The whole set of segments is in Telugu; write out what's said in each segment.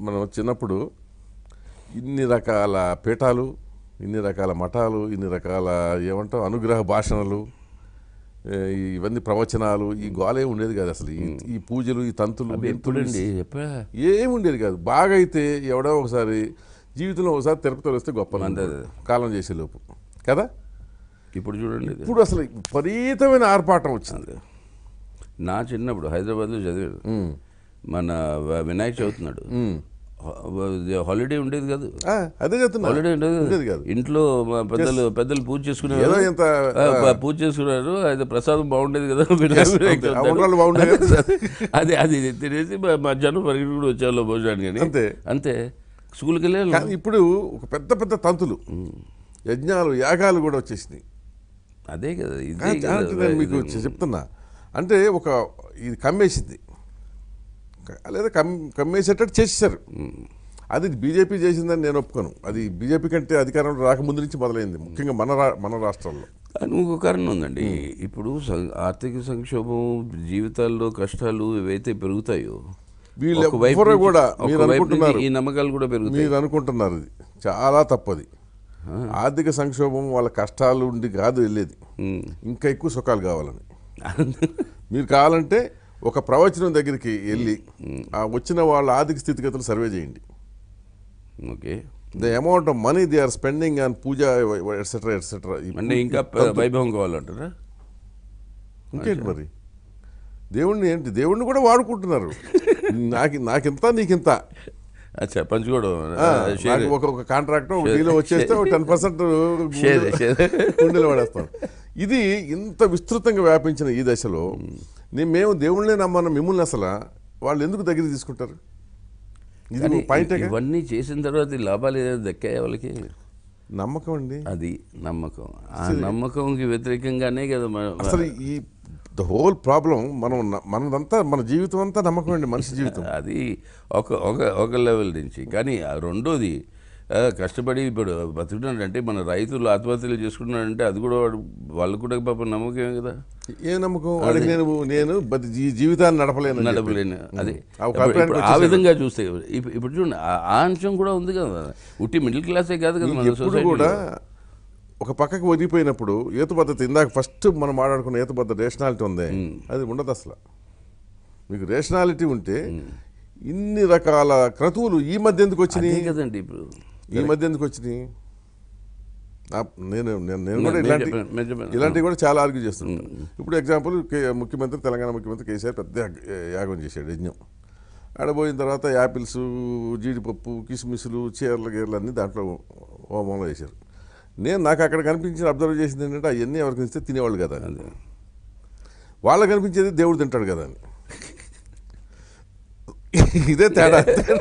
మనం చిన్నప్పుడు ఇన్ని రకాల పీఠాలు, ఇన్ని రకాల మఠాలు, ఇన్ని రకాల ఏమంటాం అనుగ్రహ భాషణలు, ఇవన్నీ ప్రవచనాలు, ఈ గోలే ఉండేది కాదు అసలు. ఈ పూజలు, ఈ తంతులు ఏమి ఉండేది కాదు. బాగా అయితే ఎవడో ఒకసారి జీవితంలో ఒకసారి తిరుపతిలో వస్తే గొప్ప కాలం చేసే లోపు కదా. ఇప్పుడు చూడండి, ఇప్పుడు అసలు విపరీతమైన ఆర్పాటం వచ్చింది. నా చిన్నప్పుడు హైదరాబాద్లో చదివాడు, మన వినాయక చదువుతున్నాడు, హాలిడే ఉండేది కాదు. అదే చెప్తున్నా, హాలిడే ఉండేది కాదు. ఇంట్లో పెద్దలు పూజ చేసుకునేవారు, పూజ చేసుకున్నారు. అది ప్రసాదం బాగుండేది కదా, అది అది తినేసి మధ్యాహ్నం పరిగెత్తి కూడా వచ్చేవాళ్ళు భోజనానికి. అంతే అంతే, స్కూల్కి వెళ్ళి. ఇప్పుడు ఒక పెద్ద పెద్ద తంతులు, యజ్ఞాలు, యాగాలు కూడా వచ్చేసినాయి. అదే కదా, నేను మీకు చెప్తున్నా. అంటే ఒక ఇది కమ్మేసింది, లేదా కమ్మేసేటట్టు చేసేసారు. అది బీజేపీ చేసిందని నేను ఒప్పుకోను. అది బీజేపీ కంటే అధికారంలో రాకముందు నుంచి మొదలైంది, ముఖ్యంగా మన రాష్ట్రాల్లో. ఇంకొక కారణం ఉందండి. ఇప్పుడు ఆర్థిక సంక్షోభం, జీవితాల్లో కష్టాలు ఏవైతే పెరుగుతాయో, వీళ్ళు కూడా ఈ నమ్మకాలు కూడా పెరుగుతాయి. మీరు అనుకుంటున్నారు, ఇది చాలా తప్పది. ఆర్థిక సంక్షోభం వాళ్ళ కష్టాలు ఉండి కాదు వెళ్ళేది, ఇంకా ఎక్కువ సుఖాలు కావాలని. మీరు కావాలంటే ఒక ప్రవచనం దగ్గరికి వెళ్ళి ఆ వచ్చిన వాళ్ళ ఆర్థిక స్థితిగతులు సర్వే చేయండి. Okay, the amount of money they are spending on puja etcetera etcetera. అంటే ఇంకా వైభవం కావాలంటారా? ఇంకేంటి మరి, దేవుణ్ణి కూడా వాడుకుంటున్నారు. నాకింత నీకింత పంచుకోవడం, ఒక కాంట్రాక్ట్ డీలో వచ్చేస్తే 10% గుండెలు పడేస్తాం. ఇది ఇంత విస్తృతంగా వ్యాపించిన ఈ దశలో మేము దేవుళ్ళనే నమ్మన్న మిమ్మల్ని అసలు వాళ్ళు ఎందుకు దగ్గర తీసుకుంటారు? ఇది పాయింట్. ఇవన్నీ చేసిన తర్వాత లాభాలు ఏదైనా దక్కాయి వాళ్ళకి? నమ్మకం అండి, అది నమ్మకం. ఆ నమ్మకంకి వ్యతిరేకంగానే కదా అసలు ఈ ద హోల్ ప్రాబ్లం. మనదంతా మన జీవితం అంతా నమ్మకం అండి, మనిషి జీవితం. అది ఒక లెవెల్ నుంచి. కానీ రెండోది, కష్టపడి ఇప్పుడు బతుకుతున్నాడంటే, మన రైతులు ఆత్మహత్యలు చేసుకుంటున్నాడంటే అది కూడా వాళ్ళకు కూడా పాపం నమ్మకమే కదా. ఏ నమ్మకం? నేను జీవితాన్ని నడపలేను. అదే ఆ విధంగా చూస్తే ఇప్పుడు చూడండి, ఆ అంశం కూడా ఉంది కదా. ఉట్టి మిడిల్ క్లాసే కాదు కదా మన సొసైటీ కూడా. ఒక పక్కకు ఒదిగిపోయినప్పుడు ఏతు పద్ధతి, ఇందాక ఫస్ట్ మనం మాట్లాడుకున్న ఏతు పద్ధతి రేషనాలిటీ ఉంది, అది ఉండదు అసలు. మీకు రేషనాలిటీ ఉంటే ఇన్ని రకాల క్రతువులు ఈ మధ్య ఎందుకు వచ్చినాయి కదండి? ఇప్పుడు ఈ మధ్య ఎందుకు వచ్చినాయి? నేను కూడా ఇలాంటివి కూడా చాలా ఆర్గ్యూ చేస్తున్నాను. ఇప్పుడు ఎగ్జాంపుల్, తెలంగాణ ముఖ్యమంత్రి కేసీఆర్ పెద్ద యాగం చేశాడు, యజ్ఞం. ఆడపోయిన తర్వాత యాపిల్స్, జీడిపప్పు, కిస్మిస్లు, చీరలు గీరలు అన్నీ దాంట్లో హోమంలో వేశారు. నాకు అక్కడ కనిపించిన అబ్జర్వ్ చేసింది ఏంటంటే, అవన్నీ ఎవరికి ఇస్తే తినేవాళ్ళు కదా, వాళ్ళకి కనిపించేది దేవుడు తింటాడు కదా అని. ఇదే తేడా.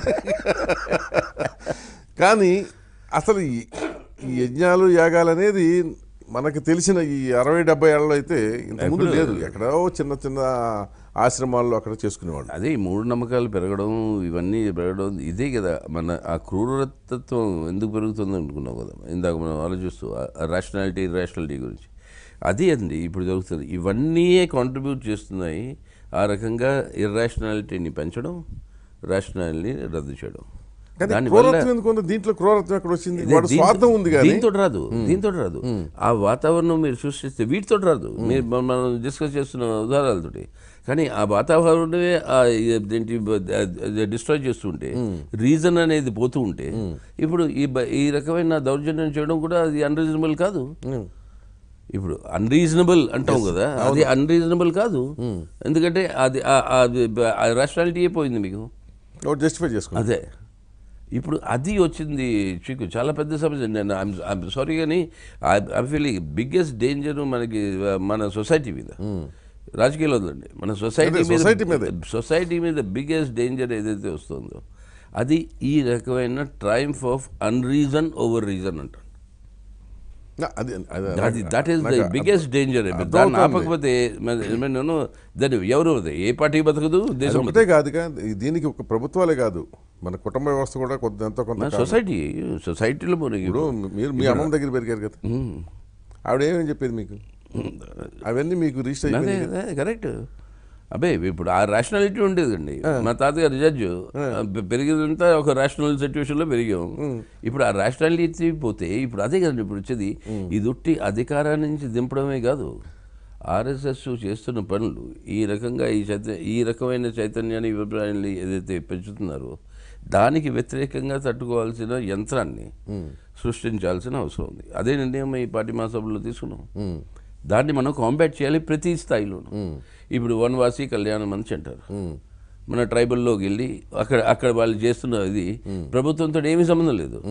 కానీ అసలు ఈ యజ్ఞాలు, యాగాలు అనేది మనకు తెలిసిన ఈ 60-70 ఏళ్ళలో అయితే ఇంతకుముందు లేదు. ఎక్కడో చిన్న చిన్న ఆశ్రమాల్లో అక్కడ చేసుకునేవాళ్ళు. అదే మూఢనమ్మకాలు పెరగడం, ఇవన్నీ పెరగడం, ఇదే కదా మన ఆ క్రూరతత్వం ఎందుకు పెరుగుతుంది అనుకున్నావు కదా ఇందాక మనం ఆలోచిస్తూ, రేషనాలిటీ గురించి. అది అండి ఇప్పుడు జరుగుతుంది. ఇవన్నీ కాంట్రిబ్యూట్ చేస్తున్నాయి ఆ రకంగా ఇర్రేషనాలిటీని పెంచడం, రేషనాలిటీని రద్దు చేయడం. దీంట్లో క్రూరత్వం ఎక్కడ వచ్చింది? స్వార్థం ఉంది, దీంతో రాదు. ఆ వాతావరణం మీరు సృష్టిస్తే వీటితో రాదు. మీరు మనం డిస్కస్ చేస్తున్న ఉదాహరణలతోటి. కానీ ఆ వాతావరణమే డిస్ట్రాయ్ చేస్తుంటే, రీజన్ అనేది పోతూ ఉంటే, ఇప్పుడు ఈ రకమైన దౌర్జన్యం చేయడం కూడా అది అన్రీజనబుల్ కాదు. ఇప్పుడు అన్రీజనబుల్ అంటాం కదా, అది అన్రీజనబుల్ కాదు. ఎందుకంటే అది రేషనాలిటీ అయిపోయింది మీకు, జస్టిఫై చేసుకో. అదే ఇప్పుడు అది వచ్చింది చీకు, చాలా పెద్ద సమస్య. నేను ఐఎమ్ సారీ కానీ ఐ ఫీల్ బిగ్గెస్ట్ డేంజర్ మనకి మన సొసైటీ మీద, రాజకీయాలు వదలండి, మన సొసైటీ మీద బిగ్గెస్ట్ డేంజర్ ఏదైతే వస్తుందో అది ఈ రకమైన triumph of unreason over reason అంటారు. That is the biggest danger. దాన్ని ఆపకపోతే దాన్ని ఎవరు, ఏ పార్టీ బతకదు, దేశం కాదు. దీనికి ఒక ప్రభుత్వాలే కాదు, మన కుటుంబ వ్యవస్థ కూడా కొంత సొసైటీలో. మీరు మీ అమ్మ దగ్గర పెరిగారు కదా, ఆవిడ ఏమేమి చెప్పేది మీకు? అవన్నీ మీకు రిజిస్టర్ కరెక్ట్. అబ్బే ఇప్పుడు ఆ రేషనాలిటీ ఉండేదండి. మా తాతగారు జడ్జు, పెరిగిందంతా ఒక రేషనల్ సిచ్యువేషన్లో పెరిగాం. ఇప్పుడు ఆ రేషనాలిటీ పోతే ఇప్పుడు అదే కదండి ఇప్పుడు వచ్చేది. ఇది ఉట్టి అధికారాన్ని నుంచి దింపడమే కాదు, ఆర్ఎస్ఎస్ చేస్తున్న పనులు ఈ రకంగా ఈ రకమైన చైతన్యాన్ని అభిప్రాయాన్ని ఏదైతే పెంచుతున్నారో దానికి వ్యతిరేకంగా తట్టుకోవాల్సిన యంత్రాన్ని సృష్టించాల్సిన అవసరం ఉంది. అదే నిర్ణయం ఈ పార్టీ మహాసభలో తీసుకున్నాం. దాన్ని మనం కాంబాట్ చేయాలి ప్రతి స్థాయిలోనూ. ఇప్పుడు వనవాసి కళ్యాణ మంచి అంటారు. మన ట్రైబల్లోకి వెళ్ళి అక్కడ వాళ్ళు చేస్తున్న ఇది ప్రభుత్వంతో ఏమీ సంబంధం లేదు.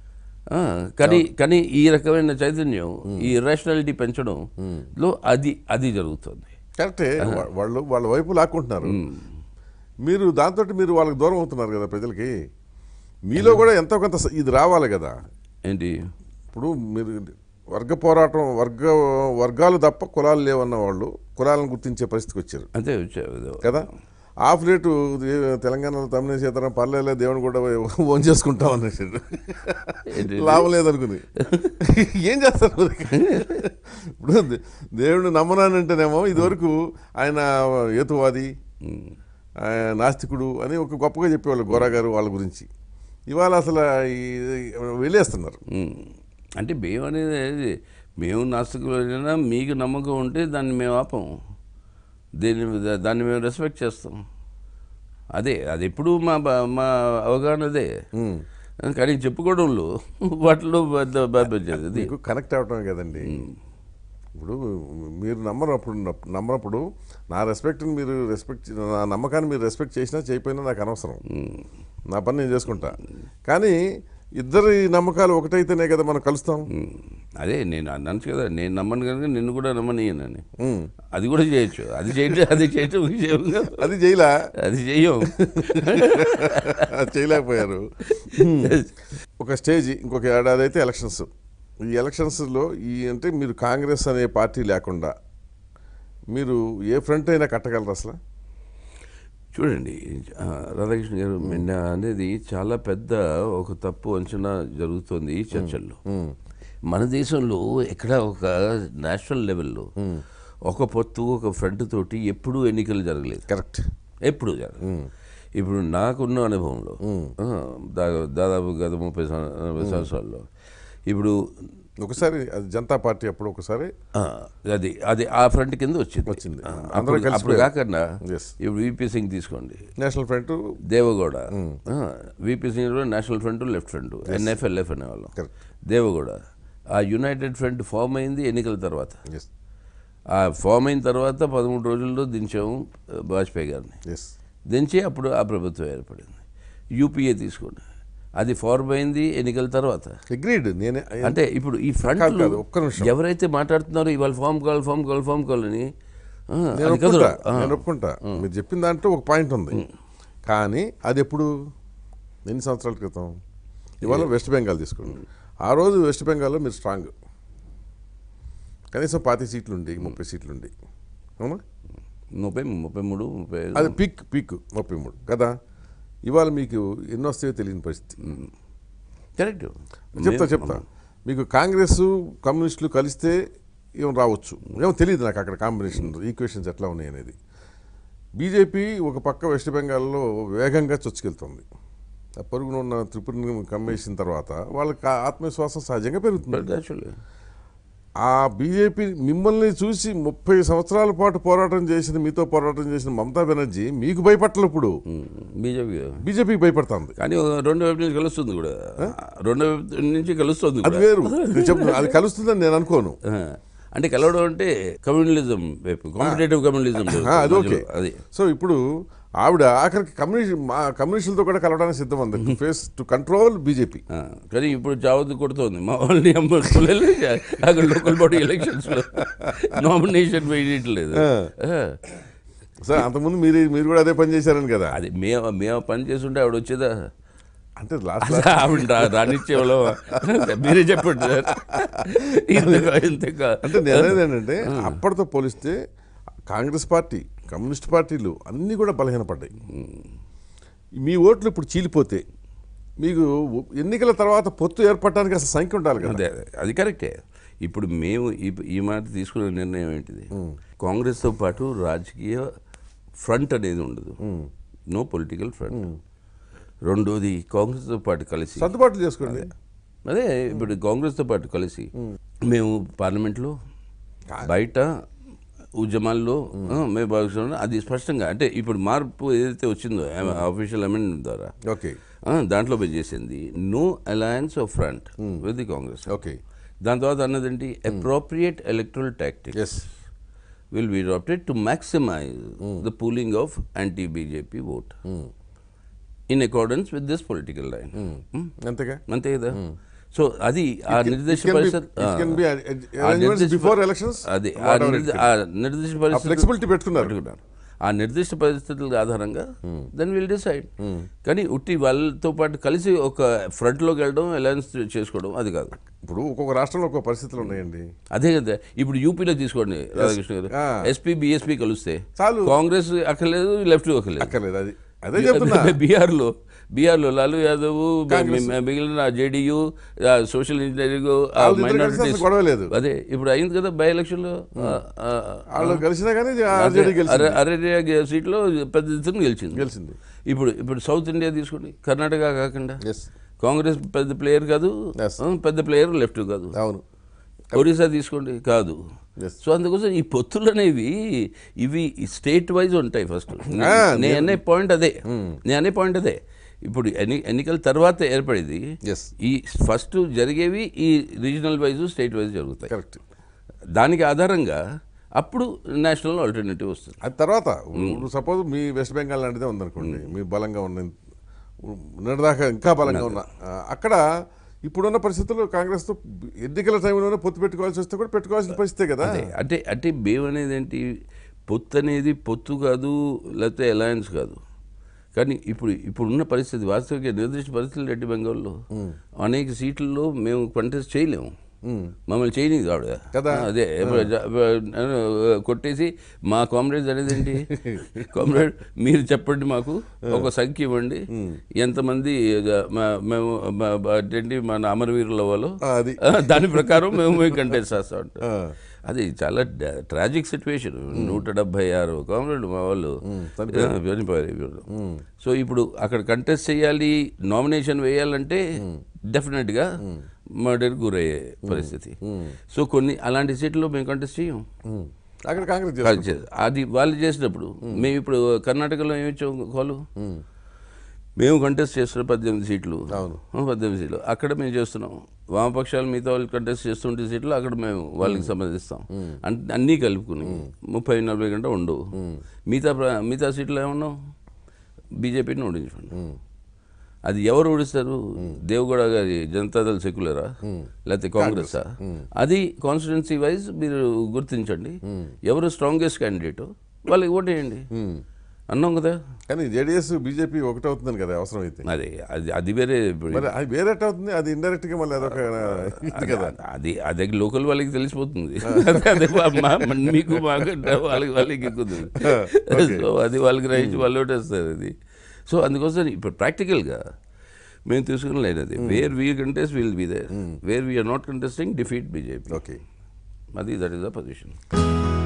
కానీ ఈ రకమైన చైతన్యం, ఈ రేషనాలిటీ పెంచడంలో అది జరుగుతుంది. కరెక్టే. వాళ్ళు వాళ్ళ వైపు లాక్కుంటున్నారు. మీరు దాంతో మీరు వాళ్ళకి దూరం అవుతున్నారు కదా ప్రజలకి. మీలో కూడా ఎంతో కొంత ఇది రావాలి కదా. ఏంటి ఇప్పుడు మీరు వర్గ పోరాటం, వర్గాలు తప్ప కులాలు లేవన్న వాళ్ళు కులాలను గుర్తించే పరిస్థితికి వచ్చారు. అంతే వచ్చారు కదా. ఆఫ్ రేటు తెలంగాణలో తమ్మినేని సీతారాం పర్లేలే దేవుని కూడా ఓన్ చేసుకుంటాం అన్నట్టు లాభం లేదనుకుని ఏం చేస్తారు. ఇప్పుడు దేవుడిని నమ్మనానంటేనేమో ఇదివరకు ఆయన హేతువాది, నాస్తికుడు అని ఒక గొప్పగా చెప్పేవాళ్ళు గోరా గారు వాళ్ళ గురించి. ఇవాళ అసలు వెళ్ళేస్తున్నారు. అంటే మేము అనేది మేము నాస్తికులైనా మీకు నమ్మకం ఉంటే దాన్ని మేము ఆపం, దాన్ని మేము రెస్పెక్ట్ చేస్తాం. అది ఎప్పుడు మా అవగాహన అదే. కానీ చెప్పుకోవడంలో వాటిలో మీకు కనెక్ట్ అవటమే కదండి. ఇప్పుడు మీరు నమ్మనప్పుడు నా రెస్పెక్ట్ని మీరు నా నమ్మకాన్ని మీరు రెస్పెక్ట్ చేసినా చేయకపోయినా నాకు అనవసరం, నా పని నేను చేసుకుంటా. కానీ ఇద్దరి నమ్మకాలు ఒకటైతేనే కదా మనం కలుస్తాం. అదే నేను అన్నాను కదా, నేను నమ్మను కనుక నిన్ను కూడా నమ్మనీయనని. అది కూడా చేయొచ్చు. అది చెయ్యం చేయలేకపోయారు. ఒక స్టేజ్, ఇంకొక ఏడాది అయితే ఎలక్షన్స్. ఈ ఎలక్షన్స్లో అంటే మీరు కాంగ్రెస్ అనే పార్టీ లేకుండా మీరు ఏ ఫ్రంట్ అయినా కట్టగలరు అసలు? చూడండి రాధాకృష్ణ గారు, నిన్న అనేది చాలా పెద్ద ఒక తప్పు అంచనా జరుగుతుంది ఈ చర్చల్లో. మన దేశంలో ఎక్కడ ఒక నేషనల్ లెవెల్లో ఒక పొత్తు, ఒక ఫ్రంట్ తోటి ఎప్పుడూ ఎన్నికలు జరగలేదు. కరెక్ట్. ఎప్పుడు జరగలేదు. ఇప్పుడు నాకున్న అనుభవంలో దాదాపు గత 30 సంవత్సరాల్లో ఇప్పుడు ఒకసారి అది జనతా పార్టీ అప్పుడు ఒకసారి అది ఆ ఫ్రంట్ కింద వచ్చింది. అప్పుడు కాకుండా ఇప్పుడు విపి సింగ్ తీసుకోండి, national front, Deve Gowda. VP Singh national front, left front, NFLF అనేవాళ్ళం. దేవగౌడ ఆ యునైటెడ్ ఫ్రంట్ ఫామ్ అయింది ఎన్నికల తర్వాత. ఆ ఫామ్ అయిన తర్వాత 13 రోజుల్లో దించాము వాజ్పేయి గారిని. దించి అప్పుడు ఆ ప్రభుత్వం ఏర్పడింది. యూపీఏ తీసుకోండి, అది ఫార్మ్ అయింది ఎన్నికల తర్వాత. అగ్రీడ్. నేనే అంటే ఇప్పుడు ఈ ఫ్రంట్ ఎవరైతే మాట్లాడుతున్నారో ఇవాళ ఫామ్ కాల్ అని నేను ఒప్పుకుంటా. మీరు చెప్పిన దాంట్లో ఒక పాయింట్ ఉంది. కానీ అది ఎప్పుడు, ఎన్ని సంవత్సరాల క్రితం? ఇవాళ వెస్ట్ బెంగాల్ తీసుకోండి. ఆ రోజు వెస్ట్ బెంగాల్లో మీరు స్ట్రాంగ్, కనీసం 40 సీట్లు ఉండి 30 సీట్లు ఉండి, అవునా? 33 అది పీక్ 33 కదా. ఇవాళ మీకు ఎన్నో వస్తాయో తెలియని పరిస్థితి. కరెక్ట్. చెప్తా మీకు కాంగ్రెస్ కమ్యూనిస్టులు కలిస్తే ఏం రావచ్చు, ఏమో తెలియదు నాకు అక్కడ కాంబినేషన్ ఈక్వేషన్స్ ఎట్లా ఉన్నాయి అనేది. బీజేపీ ఒక పక్క వెస్ట్ బెంగాల్లో వేగంగా చొచ్చుకెళ్తుంది. పరుగున ఉన్న త్రిపురని కమ్మేసిన తర్వాత వాళ్ళకి ఆత్మవిశ్వాసం సహజంగా పెరుగుతుంది. ఆ బీజేపీ మిమ్మల్ని చూసి 30 సంవత్సరాల పాటు మీతో పోరాటం చేసిన మమతా బెనర్జీ మీకు భయపడలేదు. ఇప్పుడు బీజేపీకి భయపడుతుంది. కానీ రెండు వైపు నుంచి కలుస్తుంది కూడా, రెండు వైపు నుంచి కలుస్తుంది. అది వేరు, అది కలుస్తుందని నేను అనుకోను. అంటే కలవడం అంటే కమ్యూనలిజం వైపు, కాంపిటేటివ్ కమ్యూనలిజం. అది ఓకే. అది సో ఇప్పుడు ఆవిడ ఆఖరికి కమ్యూనిస్టులతో కూడా కలవడానికి సిద్ధం ఉంది, ఫేస్ టు కంట్రోల్ బీజేపీ. కానీ ఇప్పుడు చావద్దు కొడుతోంది మా వాళ్ళని. అక్కడ లోకల్ బాడీ ఎలక్షన్స్లో నామినేషన్ వేయట్లేదు. సార్ అంతకుముందు మీరు కూడా అదే పని చేశారని కదా. అది మేము పని చేస్తుంటే ఆవిడ వచ్చేదా? అంటే లాస్ట్ ఆవిడ రానిచ్చేవాళ్ళం. మీరే చెప్పండి సార్. అంటే నేను అనేది ఏంటంటే అప్పటితో పోలిస్తే కాంగ్రెస్ పార్టీ, కమ్యూనిస్ట్ పార్టీలు అన్నీ కూడా బలహీనపడ్డాయి. మీ ఓట్లు ఇప్పుడు చీలిపోతే మీకు ఎన్నికల తర్వాత పొత్తు ఏర్పడటానికి అసలు సంఖ్య ఉండాలి కదా. అది కరెక్టే. ఇప్పుడు మేము ఈ మాట తీసుకునే నిర్ణయం ఏంటిది, కాంగ్రెస్తో పాటు రాజకీయ ఫ్రంట్ అనేది ఉండదు, నో పొలిటికల్ ఫ్రంట్. రెండోది కాంగ్రెస్తో పాటు కలిసి సర్దుబాట్లు చేసుకోండి. అదే ఇప్పుడు కాంగ్రెస్తో పాటు కలిసి మేము పార్లమెంట్లో బయట ఉద్యమాల్లో మేము భావిస్తున్నాం. అది స్పష్టంగా అంటే ఇప్పుడు మార్పు ఏదైతే వచ్చిందో అఫీషియల్ అమెండ్మెంట్ ద్వారా ఓకే దాంట్లో చేసింది no alliance of front with the Congress. Okay దాని తర్వాత అన్నదేంటి appropriate electoral tactics will be adopted to maximize the pooling of anti-BJP vote in accordance with this political line. అంతే కదా. సో అది ఆ నిర్దిష్ట పరిస్థితి పెట్టుకున్నారు. ఆ నిర్దిష్ట పరిస్థితుల ఆధారంగా దెన్ విల్ డిసైడ్. కానీ ఉట్టి వాళ్ళతో పాటు కలిసి ఒక ఫ్రంట్లోకి వెళ్ళడం, అలయన్స్ చేసుకోవడం అది కాదు. ఇప్పుడు ఒక్కొక్క రాష్ట్రంలో ఒక్కొక్క పరిస్థితులు ఉన్నాయండి. అదే కదా. ఇప్పుడు యూపీలో తీసుకోండి రాధాకృష్ణ గారు, ఎస్పీ బీఎస్పీ కలిస్తే చాలు, కాంగ్రెస్ అక్కర్లేదు, లెఫ్ట్ అక్కర్లేదు. అది అదే చెప్తున్నా. బీహార్లో లాలూ యాదవ్, మిగిలిన జేడీయూ, సోషల్ ఇంజనీరింగ్, మైనారిటీస్ గొడవలేదు. అదే ఇప్పుడు అయింది కదా బై ఎలక్షన్లో, కలిసినా కానీ అరేరియా సీట్లో పెద్ద ఎత్తున గెలిచింది. ఇప్పుడు సౌత్ ఇండియా తీసుకోండి, కర్ణాటక కాకుండా కాంగ్రెస్ పెద్ద ప్లేయర్ కాదు, పెద్ద ప్లేయర్ లెఫ్ట్ కాదు. అవును. ఒరిస్సా తీసుకోండి, కాదు. సో అందుకోసం ఈ పొత్తులు అనేవి ఇవి స్టేట్ వైజ్ ఉంటాయి. ఫస్ట్ నేను అనే పాయింట్ అదే. ఇప్పుడు ఎన్నికల తర్వాత ఏర్పడేది ఈ ఫస్ట్ జరిగేవి ఈ రీజనల్ వైజ్, స్టేట్ వైజ్ జరుగుతాయి. కరెక్ట్. దానికి ఆధారంగా అప్పుడు నేషనల్ ఆల్టర్నేటివ్ వస్తుంది. అది తర్వాత సపోజ్ మీ వెస్ట్ బెంగాల్ లాంటిదే ఉందనుకోండి, మీ బలంగా ఉన్న నిన్నదాకా ఇంకా బలంగా ఉన్న అక్కడ ఇప్పుడున్న పరిస్థితుల్లో కాంగ్రెస్తో ఎన్నికల టైంలోనే పొత్తు పెట్టుకోవాల్సి వస్తే కూడా పెట్టుకోవాల్సిన పరిస్థితే కదా. అంటే బేవ్ అనేది ఏంటి, పొత్తు అనేది పొత్తు కాదు, లేకపోతే అలయన్స్ కాదు. కానీ ఇప్పుడున్న పరిస్థితి వాస్తవిక నిర్దిష్ట పరిస్థితులు రెడ్డి బెంగాల్లో అనేక సీట్లలో మేము కంటెస్ట్ చేయలేము, మమ్మల్ని చేయనిది ఆవిడ కదా. అదే కొట్టేసి మా కామ్రేడ్స్ అనేది ఏంటి, కామ్రేడ్ మీరు చెప్పండి, మాకు ఒక సంఖ్య ఇవ్వండి, ఎంతమంది మేము ఏంటి మన అమరవీరుల వాళ్ళు, దాని ప్రకారం మేము కంటెస్ట్ చేస్తా ఉంటాం. అది చాలా ట్రాజిక్ సిచ్యువేషన్. 176 కామ్రేడ్లు మా వాళ్ళు చనిపోయారు. సో ఇప్పుడు అక్కడ కంటెస్ట్ చేయాలి, నామినేషన్ వేయాలంటే డెఫినెట్గా మర్డర్ గురయ్యే పరిస్థితి. సో కొన్ని అలాంటి సీట్లో మేము కంటెస్ట్ చేయం. అక్కడ కాంగ్రెస్ అది వాళ్ళు చేసినప్పుడు మేము ఇప్పుడు కర్ణాటకలో ఏమి ఇచ్చాం కాలు, మేము కంటెస్ట్ చేస్తున్నాం 18 సీట్లు. 18 సీట్లు అక్కడ మేము చేస్తున్నాం. వామపక్షాలు మిగతా వాళ్ళు కంటెస్ట్ చేస్తుంటే సీట్లు అక్కడ మేము వాళ్ళకి సంబంధిస్తాం. అన్నీ కలుపుకుని 30-40 గంట ఉండవు. మిగతా సీట్లు ఏమన్నాం, బీజేపీని ఓడించండి. అది ఎవరు ఓడిస్తారు, దేవగౌడ గారి జనతాదళ్ సెక్యులరా లేకపోతే కాంగ్రెసా, అది కాన్స్టిట్యున్సీ వైజ్ మీరు గుర్తించండి. ఎవరు స్ట్రాంగెస్ట్ క్యాండిడేట్ వాళ్ళకి ఓటేయండి అన్నాం కదా. కానీ జేడీఎస్ బీజేపీ ఒకటి అవుతుందని కదా అవసరం అయితే. అది వేరే, అది వేరే అవుతుంది. అది ఇండైరెక్ట్ గా మళ్ళీ అదొక కదా, అదే లోకల్ వాళ్ళకి తెలిసిపోతుంది. మీకు వాళ్ళకి ఎక్కుతుంది. సో అది వాళ్ళకి గ్రహించి వాళ్ళు ఓటేస్తారు. అది సో అందుకోసం ఇప్పుడు ప్రాక్టికల్గా మేము తీసుకుని లేనది, where we contest will be there, where we are not contesting defeat BJP. Okay, అది దట్ ఈస్ ద పొజిషన్.